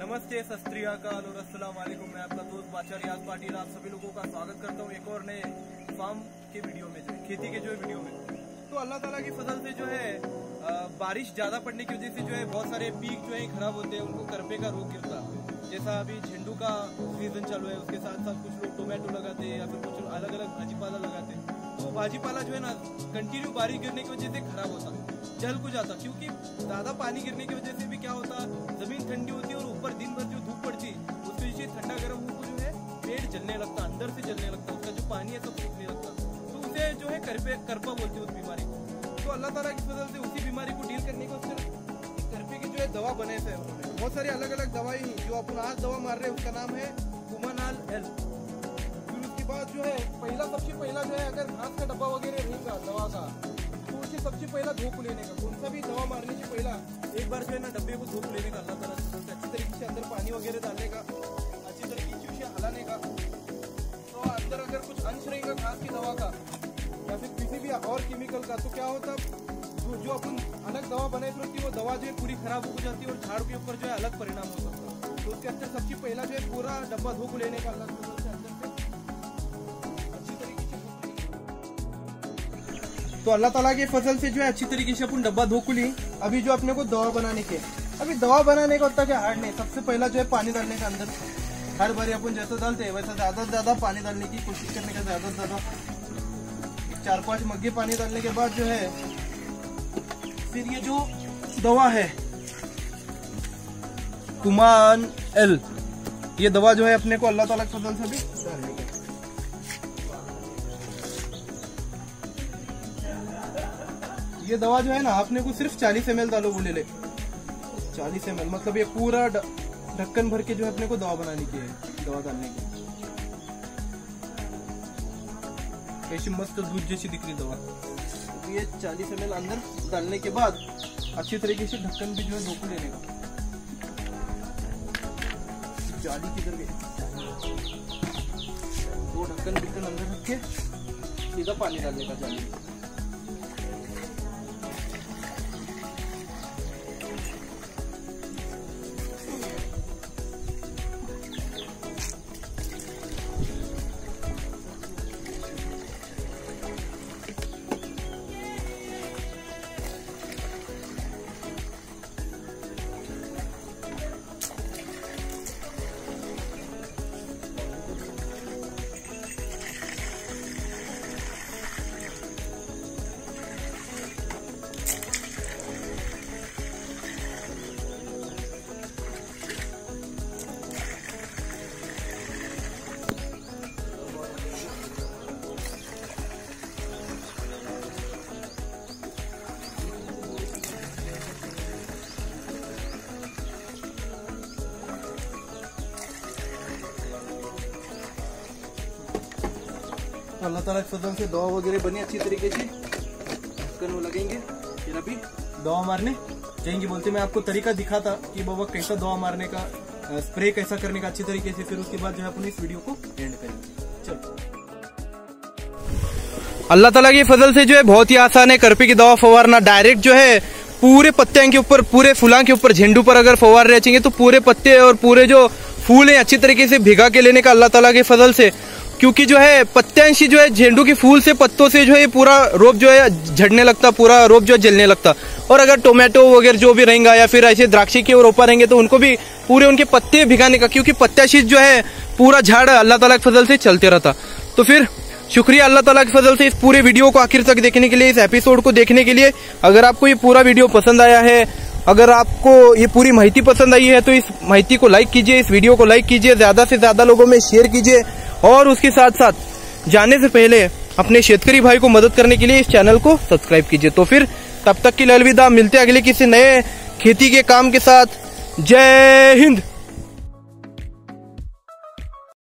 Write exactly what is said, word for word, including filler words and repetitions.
नमस्ते, सत श्री अकाल और अस्सलाम वालेकुम। मैं आपका दोस्त बादशाह रियाज पाटिल आप सभी लोगों का स्वागत करता हूँ एक और नए फार्म के वीडियो में, जो खेती के जो वीडियो में। तो अल्लाह ताला की फजल से जो है आ, बारिश ज्यादा पड़ने की वजह से जो है बहुत सारे पीक जो है खराब होते हैं, उनको करपे का रोग गिरता। जैसा अभी झंडू का सीजन चालू है, उसके साथ साथ कुछ लोग टोमेटो लगाते हैं या फिर कुछ अलग अलग भाजीपाला लगाते हैं। तो भाजीपाला जो है ना कंटिन्यू बारिश गिरने की वजह से खराब होता, जल को जाता, क्योंकि ज्यादा पानी गिरने की वजह से भी क्या होता, जमीन ठंडी होती है और ऊपर दिन भर जो धूप पड़ती उसकी वजह से ठंडा गर्म होकर जो है पेड़ जलने लगता, अंदर से जलने लगता, उसका जो पानी है सब सूखने लगता। तो उसे जो है करपे करपा बोलते हैं उस बीमारी को। तो अल्लाह ताला की वजह से उसी बीमारी को डील करने को करपे की जो है दवा बने थे उन्होंने, बहुत सारी अलग अलग दवाई जो अपन आज दवा मार रहे हैं उसका नाम है कुमानाल एल। फिर उसके बाद जो है पहला सबसे पहला जो है अगर घास का डब्बा वगैरह रहेगा दवा का, तो उसे सबसे पहला धूप लेने का, कौन सा भी दवा मारने से पहला एक बार जो है ना डब्बे को धूप लेने का, अल्लाह ताला से अच्छी तरीके से अंदर पानी वगैरह डालने का, अच्छी तरीके से उसे हलाने का। तो अंदर अगर कुछ अंश रहेगा घास की दवा का या फिर किसी भी और केमिकल का, तो क्या होता जो, जो अपन अलग दवा बनाई फिर उसकी वो दवा जो है पूरी खराब हो जाती है और झाड़ के ऊपर जो है अलग परिणाम हो सकता है। तो उसके अंदर सबसे पहला जो है पूरा डब्बा धूप लेने का अल्लाह ताला से अंदर से अच्छी तरीके से। तो अल्लाह ताला की फसल से जो है अच्छी तरीके से अपन डब्बा धो ली। अभी जो अपने को दवा बनाने के, अभी दवा बनाने का होता क्या हार्ड नहीं, सबसे पहला जो है पानी डालने का अंदर। हर बार अपन जैसा डालते हैं वैसा ज्यादा से ज्यादा पानी डालने की कोशिश करने का, ज्यादा से ज्यादा चार पांच मग्गे पानी डालने के बाद जो है फिर ये जो दवा है कुमान एल, ये दवा जो है अपने को अल्लाह ताला की फजल से भी डालने की। ये दवा जो है ना आपने को सिर्फ चालीस एम एल डालो बोले ले, चालीस एम एल मतलब ये पूरा ढक्कन भर के जो है अपने को दवा बनाने की है, दवा डालने की। ऐसी मस्त दूध जैसी दिख रही दवा। तो ये चालीस एम एल अंदर डालने के बाद अच्छी तरीके से ढक्कन भी जो है धोखू लेने का। जाली किधर गई, वो ढक्कन ढक्कन अंदर रख के सीधा पानी डालने का जाली। अल्लाह ताला की फजल से दवा वगैरह बनी अच्छी तरीके से, ढक्कन वो लगेंगे। फिर अभी दवा मारने जाएंगे। बोलते मैं आपको तरीका दिखाता कि बाबा कैसा दवा मारने का, स्प्रे कैसा करने का अच्छी तरीके से, फिर उसके बाद जो है अपनी इस वीडियो को एंड करेंगे। चलो, अल्लाह ताला की फजल से जो है बहुत ही आसान है करपे की दवा फवारना। डायरेक्ट जो है पूरे पत्ते के ऊपर, पूरे फूलों के ऊपर, झंडू पर अगर फवार रहे चाहिए तो पूरे पत्ते और पूरे जो फूल है अच्छी तरीके से भिगा के लेने का अल्लाह ताला की फजल से। क्योंकि जो है पत्यांशी जो है झंडू के फूल से, पत्तों से जो है पूरा रोप जो है झड़ने लगता, पूरा रोप जो है जलने लगता। और अगर टोमेटो वगैरह जो भी रहेगा या फिर ऐसे द्राक्षी के रोपा रहेंगे तो उनको भी पूरे उनके पत्ते भिगाने का, क्योंकि पत्याशीष जो है पूरा झाड़ अल्लाह ताला की फजल से चलते रहता। तो फिर शुक्रिया अल्लाह ताला की फजल से इस पूरे वीडियो को आखिर तक देखने के लिए, इस एपिसोड को देखने के लिए। अगर आपको ये पूरा वीडियो पसंद आया है, अगर आपको ये पूरी माहिती पसंद आई है तो इस माहिती को लाइक कीजिए, इस वीडियो को लाइक कीजिए, ज्यादा से ज्यादा लोगों में शेयर कीजिए। और उसके साथ साथ जाने से पहले अपने शेतकरी भाई को मदद करने के लिए इस चैनल को सब्सक्राइब कीजिए। तो फिर तब तक के लिए अलविदा, मिलते अगले किसी नए खेती के काम के साथ। जय हिंद।